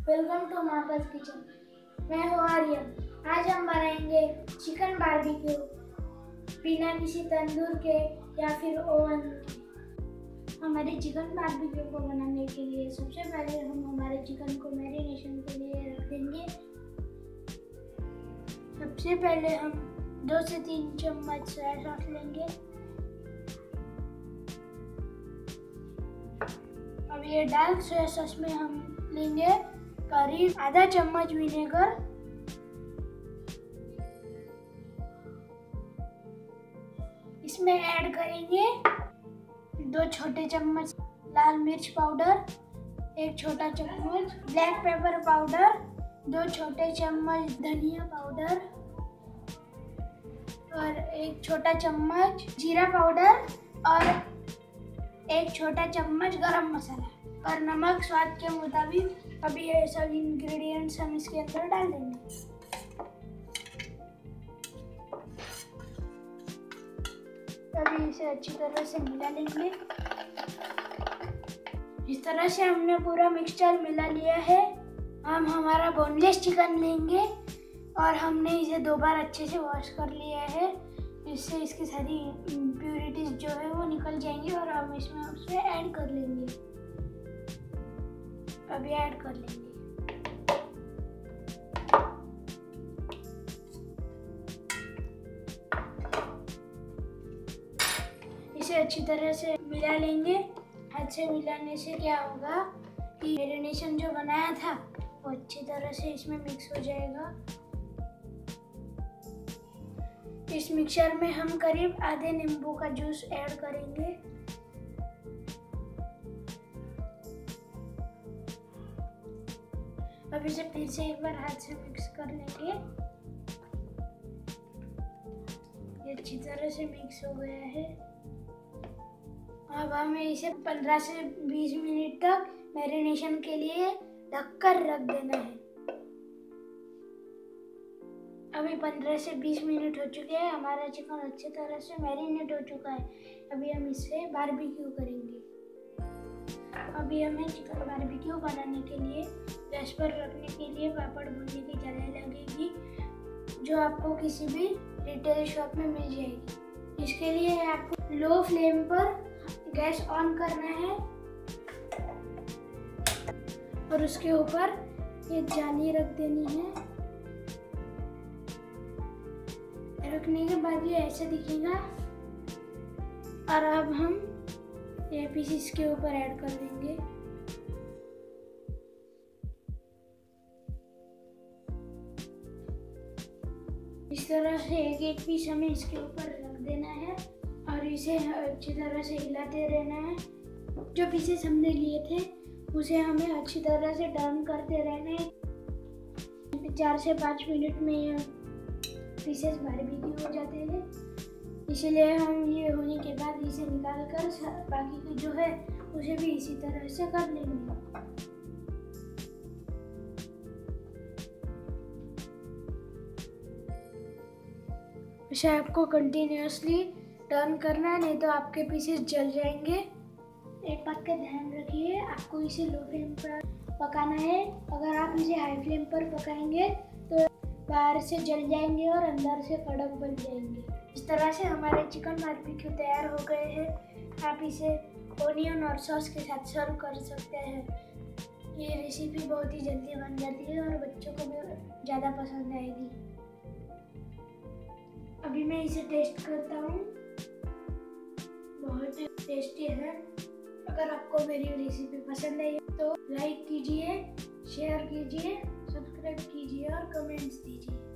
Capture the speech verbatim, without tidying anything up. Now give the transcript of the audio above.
Welcome to मापास kitchen. मैं हूँ आर्यन। आज हम बनाएंगे चिकन बारबेक्यू बिना किसी तंदूर के या फिर ओवन के। हमारे चिकन बारबेक्यू को बनाने के लिए सबसे पहले हम हमारे चिकन को मैरिनेशन के लिए रख देंगे। सबसे पहले हम दो से तीन चम्मच सोया सॉस लेंगे। अब ये डार्क सोया सॉस में हम लेंगे करीब आधा चम्मच विनेगर, इसमें ऐड करेंगे दो छोटे चम्मच लाल मिर्च पाउडर, एक छोटा चम्मच ब्लैक पेपर पाउडर, दो छोटे चम्मच धनिया पाउडर और एक छोटा चम्मच जीरा पाउडर और एक छोटा चम्मच गरम मसाला और नमक स्वाद के मुताबिक। अभी ये सब इंग्रेडिएंट्स हम इसके अंदर डाल देंगे। अभी इसे अच्छी तरह से मिला लेंगे। इस तरह से हमने पूरा मिक्सचर मिला लिया है। हम हमारा बोनलेस चिकन लेंगे और हमने इसे दो बार अच्छे से वॉश कर लिया है, इससे इसकी सारी इम्प्यूरिटीज जो है वो निकल जाएंगी और हम इसमें उसमें ऐड कर लेंगे। अभी ऐड कर लेंगे। इसे अच्छी तरह से मिला लेंगे। हाथ से मिलाने से क्या होगा कि मैरिनेशन जो बनाया था वो अच्छी तरह से इसमें मिक्स हो जाएगा। इस मिक्सचर में हम करीब आधे नींबू का जूस ऐड करेंगे। अब इसे फिर से एक बार हाथ से मिक्स कर लेंगे। ये अच्छी तरह से मिक्स हो गया है। अब हमें इसे पंद्रह से बीस मिनट तक मैरिनेशन के लिए ढककर रख देना है। अभी पंद्रह से बीस मिनट हो चुके हैं। हमारा चिकन अच्छी तरह से मैरिनेट हो चुका है। अभी हम इसे बारबेक्यू करेंगे। अभी हमें चिकन बारबेक्यू बनाने के लिए गैस पर रखने के लिए पापड़ भूनने की कढ़ाई लगेगी, जो आपको किसी भी रिटेल शॉप में मिल जाएगी। इसके लिए आपको लो फ्लेम पर गैस ऑन करना है और उसके ऊपर ये जाली रख देनी है। रखने के बाद ये ऐसे दिखेगा और अब हम ये पीस इसके ऊपर ऐड कर देंगे। इस तरह से एक एक पीस हमें इसके ऊपर रख देना है और इसे अच्छी तरह से हिलाते रहना है। जो पीसेस हमने लिए थे उसे हमें अच्छी तरह से टर्न करते रहना है। चार से पाँच मिनट में ये पीसेस बारबेक्यू हो जाते हैं, इसलिए हम ये होने के बाद इसे निकाल कर बाकी की जो है उसे भी इसी तरह से कर लेंगे। इसे आपको कंटिन्यूअसली टर्न करना है, नहीं तो आपके पीसेस जल जाएंगे। एक बात का ध्यान रखिए, आपको इसे लो फ्लेम पर पकाना है। अगर आप इसे हाई फ्लेम पर पकाएंगे तो बाहर से जल जाएंगे और अंदर से कड़क बन जाएंगे। इस तरह से हमारे चिकन बारबेक्यू तैयार हो गए हैं। आप इसे ओनियन और सॉस के साथ सर्व कर सकते हैं। ये रेसिपी बहुत ही जल्दी बन जाती है और बच्चों को भी ज़्यादा पसंद आएगी। अभी मैं इसे टेस्ट करता हूँ, बहुत ही टेस्टी है। अगर आपको मेरी रेसिपी पसंद आई तो लाइक कीजिए, शेयर कीजिए, सब्सक्राइब कीजिए और कमेंट्स दीजिए।